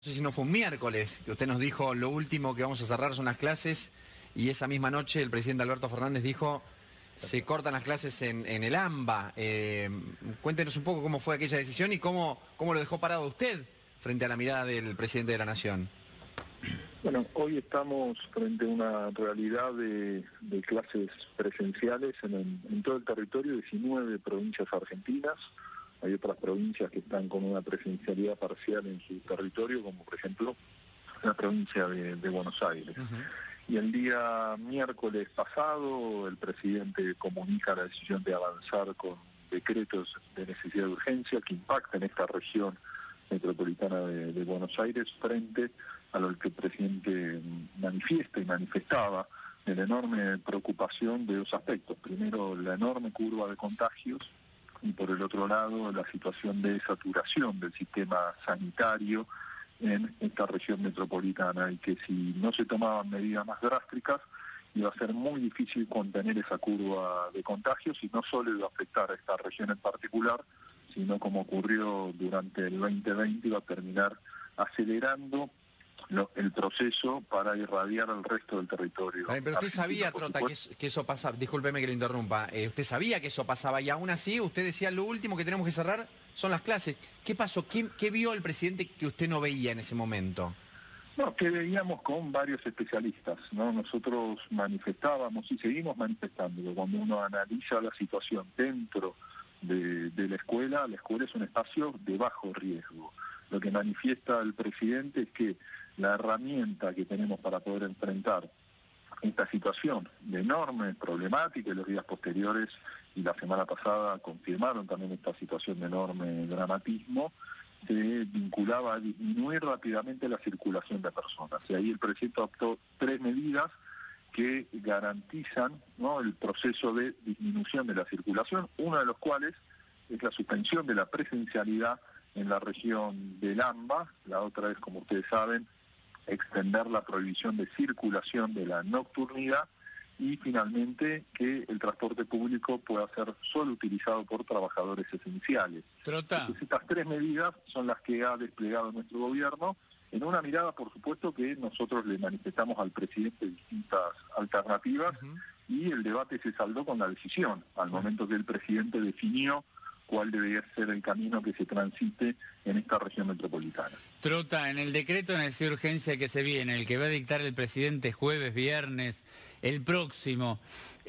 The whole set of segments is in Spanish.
sé si no fue un miércoles, que usted nos dijo lo último que vamos a cerrar son las clases, y esa misma noche el presidente Alberto Fernández dijo se cortan las clases en el AMBA. Cuéntenos un poco cómo fue aquella decisión y cómo lo dejó parado usted frente a la mirada del presidente de la Nación. Bueno, hoy estamos frente a una realidad de clases presenciales en todo el territorio, 19 provincias argentinas. Hay otras provincias que están con una presencialidad parcial en su territorio, como por ejemplo la provincia de Buenos Aires. Y el día miércoles pasado el presidente comunica la decisión de avanzar con decretos de necesidad de urgencia que impactan esta región metropolitana de Buenos Aires frente a lo que el presidente manifiesta y manifestaba de la enorme preocupación de dos aspectos. Primero, la enorme curva de contagios y por el otro lado, la situación de saturación del sistema sanitario en esta región metropolitana y que si no se tomaban medidas más drásticas iba a ser muy difícil contener esa curva de contagios y no solo iba a afectar a esta región en particular, sino como ocurrió durante el 2020 iba a terminar acelerando el proceso para irradiar al resto del territorio. Pero usted sabía, Trota, que eso pasaba, discúlpeme que lo interrumpa, usted sabía que eso pasaba y aún así usted decía lo último que tenemos que cerrar son las clases. ¿Qué pasó? ¿Qué vio el presidente que usted no veía en ese momento? No, que veíamos con varios especialistas, ¿no? Nosotros manifestábamos y seguimos manifestando, cuando uno analiza la situación dentro de la escuela es un espacio de bajo riesgo. Lo que manifiesta el presidente es que la herramienta que tenemos para poder enfrentar esta situación de enorme problemática, y los días posteriores y la semana pasada confirmaron también esta situación de enorme dramatismo, se vinculaba a disminuir rápidamente la circulación de personas. Y ahí el presidente adoptó 3 medidas que garantizan, ¿no?, el proceso de disminución de la circulación, una de las cuales es la suspensión de la presencialidad en la región del AMBA, la otra es, como ustedes saben, extender la prohibición de circulación de la nocturnidad y finalmente que el transporte público pueda ser solo utilizado por trabajadores esenciales. Trota. Entonces, estas 3 medidas son las que ha desplegado nuestro gobierno en una mirada, por supuesto, que nosotros le manifestamos al presidente distintas alternativas y el debate se saldó con la decisión, al momento que el presidente definió cuál debería ser el camino que se transite en esta región metropolitana. Trota, en el decreto de necesidad de urgencia que se viene, el que va a dictar el presidente jueves, viernes, el próximo,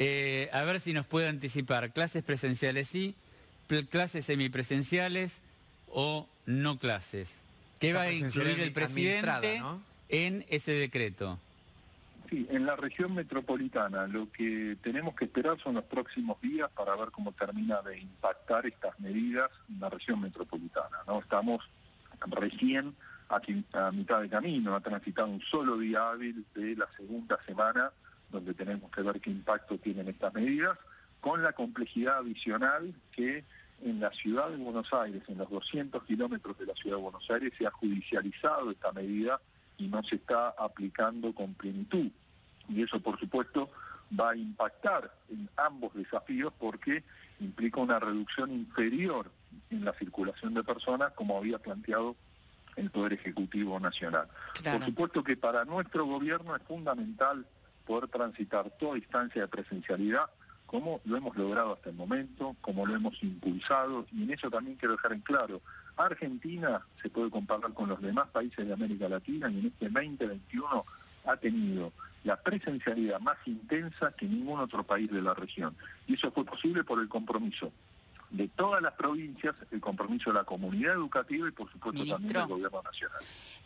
a ver si nos puede anticipar, clases presenciales sí, clases semipresenciales o no clases. ¿Qué va a incluir el presidente, ¿no?, en ese decreto? Sí, en la región metropolitana lo que tenemos que esperar son los próximos días para ver cómo termina de impactar estas medidas en la región metropolitana, ¿no? Estamos recién aquí a mitad de camino, ha transitado un solo día hábil de la segunda semana donde tenemos que ver qué impacto tienen estas medidas, con la complejidad adicional que en la ciudad de Buenos Aires, en los 200 kilómetros de la ciudad de Buenos Aires, se ha judicializado esta medida y no se está aplicando con plenitud. Y eso, por supuesto, va a impactar en ambos desafíos porque implica una reducción inferior en la circulación de personas, como había planteado el Poder Ejecutivo Nacional. Claro. Por supuesto que para nuestro gobierno es fundamental poder transitar toda instancia de presencialidad, como lo hemos logrado hasta el momento, como lo hemos impulsado, y en eso también quiero dejar en claro, Argentina se puede comparar con los demás países de América Latina y en este 2021 ha tenido la presencialidad más intensa que ningún otro país de la región. Y eso fue posible por el compromiso de todas las provincias, el compromiso de la comunidad educativa y por supuesto también del gobierno nacional.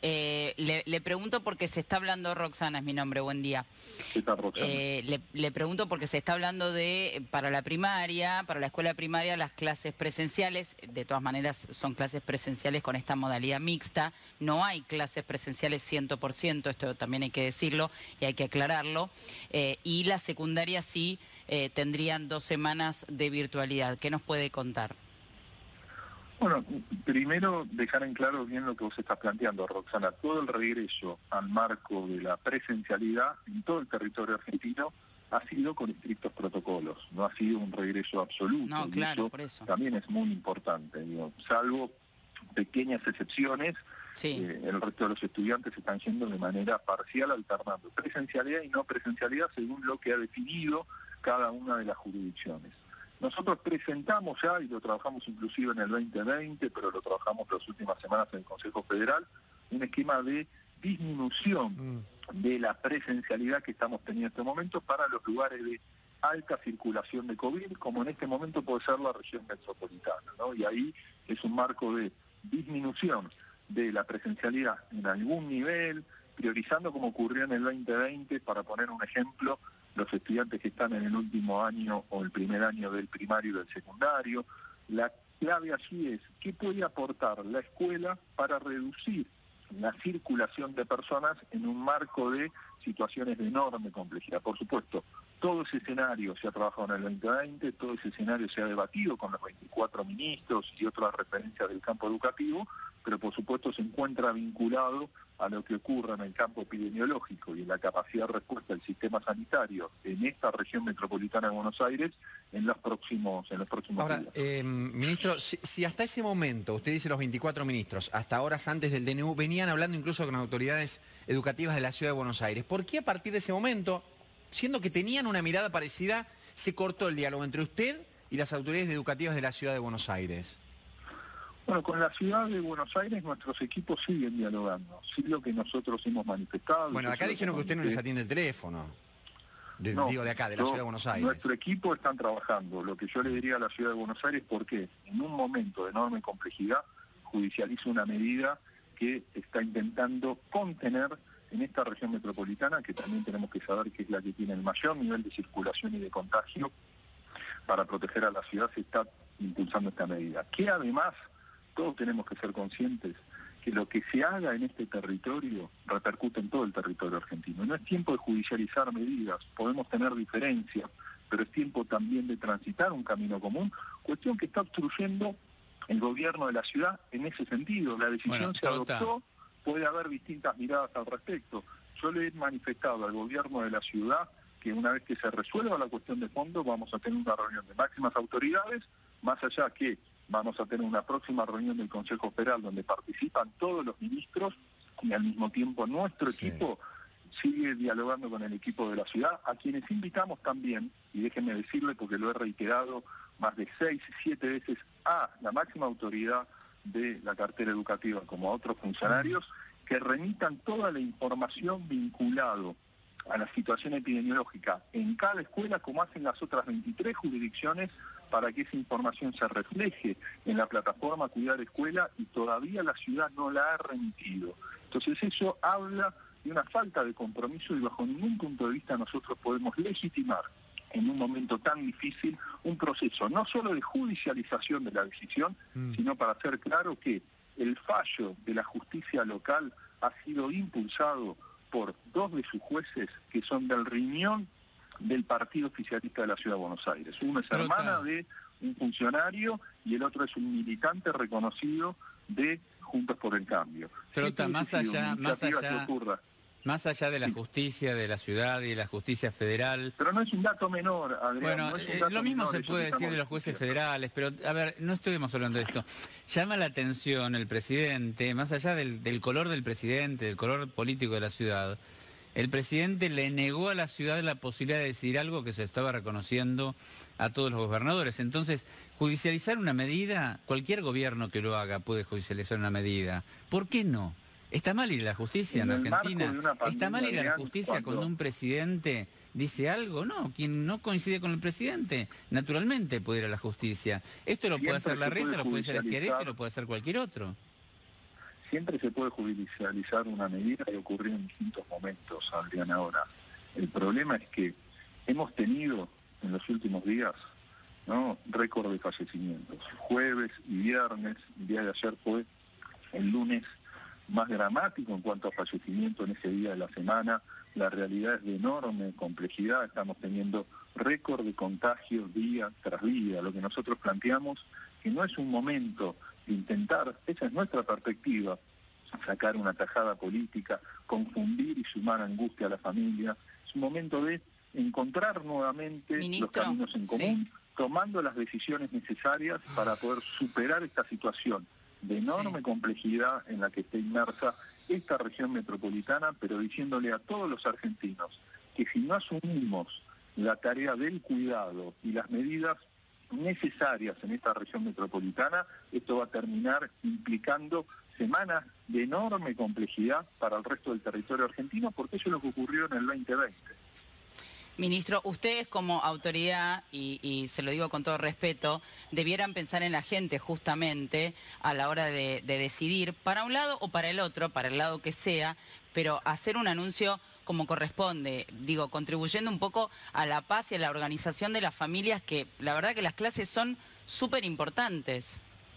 Le pregunto porque se está hablando, Roxana es mi nombre, buen día. ¿Qué tal, Roxana? Le pregunto porque se está hablando de, para la primaria, para la escuela primaria, las clases presenciales, de todas maneras son clases presenciales con esta modalidad mixta, no hay clases presenciales 100%, esto también hay que decirlo y hay que aclararlo, y la secundaria sí tendrían 2 semanas de virtualidad. ¿Qué nos puede contar? Bueno, primero dejar en claro bien lo que vos estás planteando, Roxana. Todo el regreso al marco de la presencialidad en todo el territorio argentino ha sido con estrictos protocolos, no ha sido un regreso absoluto. No, claro, por eso. También es muy importante, digo, salvo pequeñas excepciones Sí. El resto de los estudiantes están yendo de manera parcial, alternando presencialidad y no presencialidad según lo que ha definido cada una de las jurisdicciones. Nosotros presentamos ya, y lo trabajamos inclusive en el 2020, pero lo trabajamos las últimas semanas en el Consejo Federal, un esquema de disminución de la presencialidad que estamos teniendo en este momento para los lugares de alta circulación de COVID, como en este momento puede ser la región metropolitana, ¿no? Y ahí es un marco de disminución de la presencialidad en algún nivel, priorizando como ocurrió en el 2020, para poner un ejemplo, los estudiantes que están en el último año o el primer año del primario y del secundario. La clave allí es qué puede aportar la escuela para reducir la circulación de personas en un marco de situaciones de enorme complejidad. Por supuesto, todo ese escenario se ha trabajado en el 2020, todo ese escenario se ha debatido con los 24 ministros y otras referencias del campo educativo, pero por supuesto se encuentra vinculado a lo que ocurra en el campo epidemiológico y en la capacidad de respuesta del sistema sanitario en esta región metropolitana de Buenos Aires en los próximos Ahora, días. ministro, si hasta ese momento, usted dice los 24 ministros, hasta horas antes del DNU, venían hablando incluso con autoridades educativas de la Ciudad de Buenos Aires, ¿por qué a partir de ese momento, siendo que tenían una mirada parecida, se cortó el diálogo entre usted y las autoridades educativas de la Ciudad de Buenos Aires? Bueno, con la Ciudad de Buenos Aires nuestros equipos siguen dialogando, sí lo que nosotros hemos manifestado. Bueno, acá dijeron que usted no les atiende el teléfono, digo de acá, de la Ciudad de Buenos Aires. Nuestro equipo están trabajando, lo que yo le diría a la Ciudad de Buenos Aires, porque en un momento de enorme complejidad judicializa una medida que está intentando contener en esta región metropolitana, que también tenemos que saber que es la que tiene el mayor nivel de circulación y de contagio. Para proteger a la ciudad se está impulsando esta medida, que además todos tenemos que ser conscientes que lo que se haga en este territorio repercute en todo el territorio argentino. No es tiempo de judicializar medidas, podemos tener diferencias, pero es tiempo también de transitar un camino común, cuestión que está obstruyendo el gobierno de la ciudad en ese sentido. La decisión se adoptó, puede haber distintas miradas al respecto. Yo le he manifestado al gobierno de la ciudad que una vez que se resuelva la cuestión de fondo vamos a tener una reunión de máximas autoridades, más allá que vamos a tener una próxima reunión del Consejo Federal donde participan todos los ministros y al mismo tiempo nuestro equipo sigue dialogando con el equipo de la ciudad, a quienes invitamos también, y déjenme decirle porque lo he reiterado más de 6, 7 veces a la máxima autoridad de la cartera educativa como a otros funcionarios, que remitan toda la información vinculado a la situación epidemiológica en cada escuela, como hacen las otras 23 jurisdicciones, para que esa información se refleje en la plataforma Cuidar Escuela, y todavía la ciudad no la ha remitido. Entonces eso habla de una falta de compromiso y bajo ningún punto de vista nosotros podemos legitimar en un momento tan difícil un proceso no solo de judicialización de la decisión, sino para hacer claro que el fallo de la justicia local ha sido impulsado por 2 de sus jueces que son del riñón del partido oficialista de la Ciudad de Buenos Aires. Uno es hermana de un funcionario y el otro es un militante reconocido de Juntos por el Cambio. Trota, más allá de la justicia de la ciudad y de la justicia federal... Pero no es un dato menor, Adrián. Bueno, no es un dato lo mismo menor, se puede decir de los jueces federales, pero a ver, no estuvimos hablando de esto. Llama la atención el presidente, más allá del color del presidente, del color político de la ciudad, el presidente le negó a la ciudad la posibilidad de decidir algo que se estaba reconociendo a todos los gobernadores. Entonces, judicializar una medida, cualquier gobierno que lo haga puede judicializar una medida. ¿Por qué no? ¿Está mal ir a la justicia en Argentina? ¿Está mal ir a la justicia cuando un presidente dice algo? No, quien no coincide con el presidente, naturalmente puede ir a la justicia. Esto lo puede hacer Larreta, lo puede hacer Schiaretti, lo puede hacer cualquier otro. Siempre se puede judicializar una medida y ocurrió en distintos momentos, Adrián, ahora. El problema es que hemos tenido en los últimos días, ¿no?, récord de fallecimientos. Jueves y viernes, el día de ayer fue el lunes más dramático en cuanto a fallecimiento en ese día de la semana. La realidad es de enorme complejidad, estamos teniendo récord de contagios día tras día. Lo que nosotros planteamos, que no es un momento de intentar, esa es nuestra perspectiva, sacar una tajada política, confundir y sumar angustia a la familia. Es un momento de encontrar nuevamente los caminos en común, tomando las decisiones necesarias para poder superar esta situación de enorme complejidad en la que está inmersa esta región metropolitana, pero diciéndole a todos los argentinos que si no asumimos la tarea del cuidado y las medidas necesarias en esta región metropolitana, esto va a terminar implicando semanas de enorme complejidad para el resto del territorio argentino, porque eso es lo que ocurrió en el 2020. Ministro, ustedes como autoridad, y se lo digo con todo respeto, debieran pensar en la gente justamente a la hora de decidir para un lado o para el otro, para el lado que sea, pero hacer un anuncio como corresponde, digo, contribuyendo un poco a la paz y a la organización de las familias, que la verdad que las clases son súper importantes.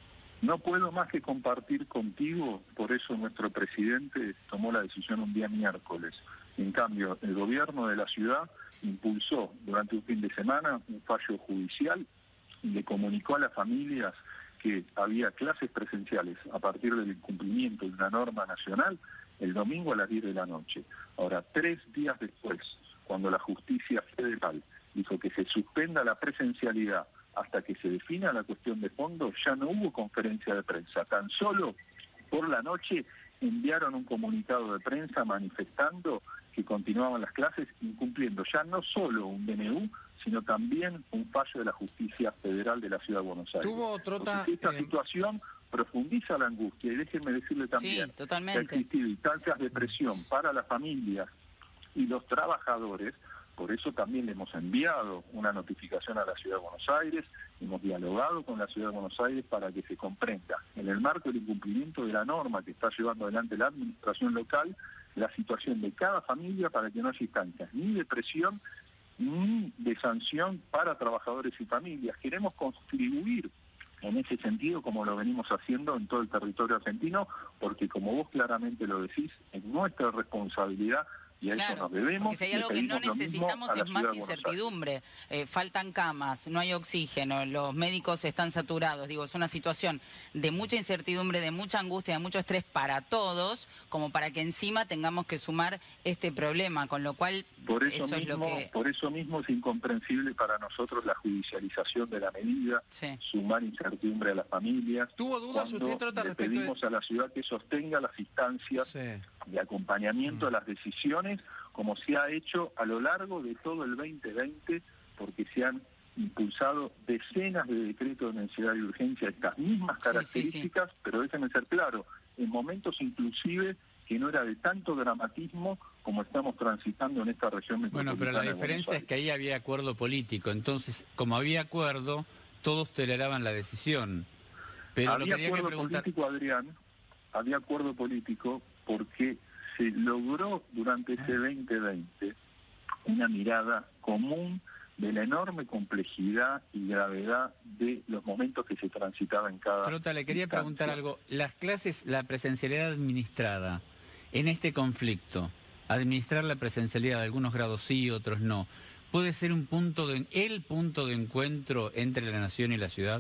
No puedo más que compartir contigo, por eso nuestro presidente tomó la decisión un día miércoles. En cambio, el gobierno de la ciudad impulsó durante un fin de semana un fallo judicial y le comunicó a las familias que había clases presenciales a partir del incumplimiento de una norma nacional el domingo a las 10 de la noche. Ahora, 3 días después, cuando la justicia federal dijo que se suspenda la presencialidad hasta que se defina la cuestión de fondo, ya no hubo conferencia de prensa. Tan solo por la noche enviaron un comunicado de prensa manifestando que continuaban las clases, incumpliendo ya no solo un DNU, sino también un fallo de la Justicia Federal de la Ciudad de Buenos Aires. Tuvo Trota, esta situación profundiza la angustia, y déjenme decirle también sí, totalmente, que ha existido instancias de presión para las familias y los trabajadores. Por eso también le hemos enviado una notificación a la Ciudad de Buenos Aires, hemos dialogado con la Ciudad de Buenos Aires para que se comprenda, en el marco del incumplimiento de la norma que está llevando adelante la administración local, la situación de cada familia, para que no haya instancias ni de presión ni de sanción para trabajadores y familias. Queremos contribuir en ese sentido, como lo venimos haciendo en todo el territorio argentino, porque como vos claramente lo decís, es nuestra responsabilidad. Y a eso nos debemos. Porque si hay algo que no necesitamos es más incertidumbre. Faltan camas, no hay oxígeno, los médicos están saturados. Digo, es una situación de mucha incertidumbre, de mucha angustia, de mucho estrés para todos, como para que encima tengamos que sumar este problema, con lo cual por eso mismo es incomprensible para nosotros la judicialización de la medida, sumar incertidumbre a las familias. ¿Tuvo dudas usted, Trota, respecto de...? Pedimos a la ciudad que sostenga las instancias de acompañamiento a las decisiones, como se ha hecho a lo largo de todo el 2020, porque se han impulsado decenas de decretos de necesidad y urgencia, estas mismas características, pero déjenme ser claro, en momentos inclusive que no era de tanto dramatismo como estamos transitando en esta región metropolitana. Bueno, pero la diferencia es que ahí había acuerdo político, entonces, como había acuerdo, todos toleraban la decisión. Pero había acuerdo político, Adrián, había acuerdo político porque se logró durante ese 2020 una mirada común de la enorme complejidad y gravedad de los momentos que se transitaba en cada... Trota, le quería preguntar algo. Las clases, la presencialidad administrada en este conflicto, administrar la presencialidad de algunos grados sí, otros no, ¿puede ser el punto de encuentro entre la nación y la ciudad?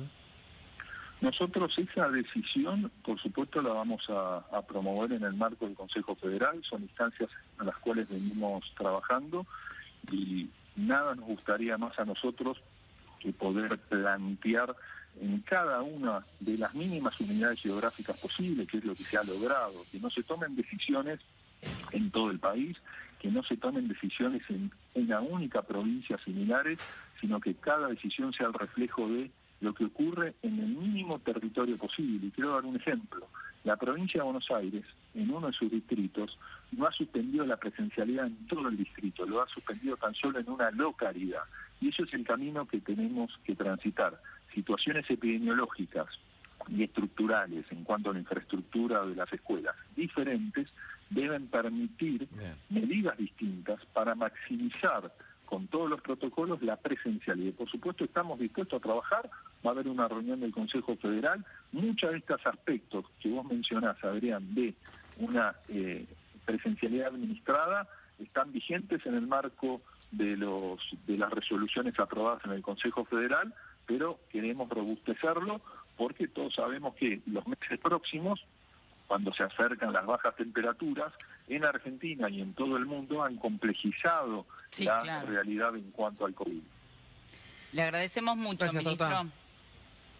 Nosotros esa decisión, por supuesto, la vamos a promover en el marco del Consejo Federal. Son instancias en las cuales venimos trabajando y nada nos gustaría más a nosotros que poder plantear en cada una de las mínimas unidades geográficas posibles, que es lo que se ha logrado, que no se tomen decisiones en todo el país, que no se tomen decisiones en una única provincia similares, sino que cada decisión sea el reflejo de lo que ocurre en el mínimo territorio posible. Y quiero dar un ejemplo. La provincia de Buenos Aires, en uno de sus distritos, no ha suspendido la presencialidad en todo el distrito, lo ha suspendido tan solo en una localidad. Y eso es el camino que tenemos que transitar. Situaciones epidemiológicas y estructurales en cuanto a la infraestructura de las escuelas diferentes deben permitir medidas distintas para maximizar con todos los protocolos la presencialidad. Por supuesto estamos dispuestos a trabajar, va a haber una reunión del Consejo Federal, muchos de estos aspectos que vos mencionás, Adrián, de una presencialidad administrada, están vigentes en el marco de las resoluciones aprobadas en el Consejo Federal, pero queremos robustecerlo porque todos sabemos que los meses próximos, cuando se acercan las bajas temperaturas, en Argentina y en todo el mundo han complejizado la realidad en cuanto al COVID. Le agradecemos mucho, ministro.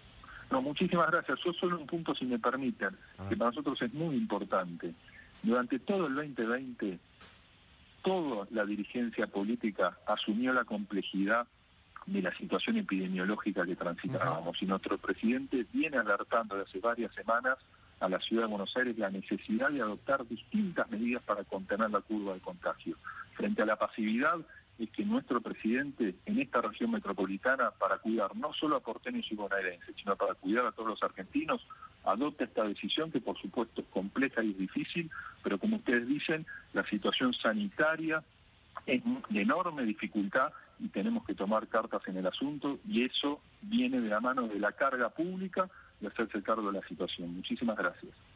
No, muchísimas gracias. Yo solo un punto, si me permiten, que para nosotros es muy importante. Durante todo el 2020, toda la dirigencia política asumió la complejidad de la situación epidemiológica que transitábamos. Y nuestro presidente viene alertando desde hace varias semanas a la ciudad de Buenos Aires la necesidad de adoptar distintas medidas para contener la curva de contagio. Frente a la pasividad, es que nuestro presidente en esta región metropolitana, para cuidar no solo a porteños y bonaerenses, sino para cuidar a todos los argentinos, adopta esta decisión que por supuesto es compleja y es difícil, pero como ustedes dicen, la situación sanitaria es de enorme dificultad y tenemos que tomar cartas en el asunto, y eso viene de la mano de la carga pública de hacerse cargo de la situación. Muchísimas gracias.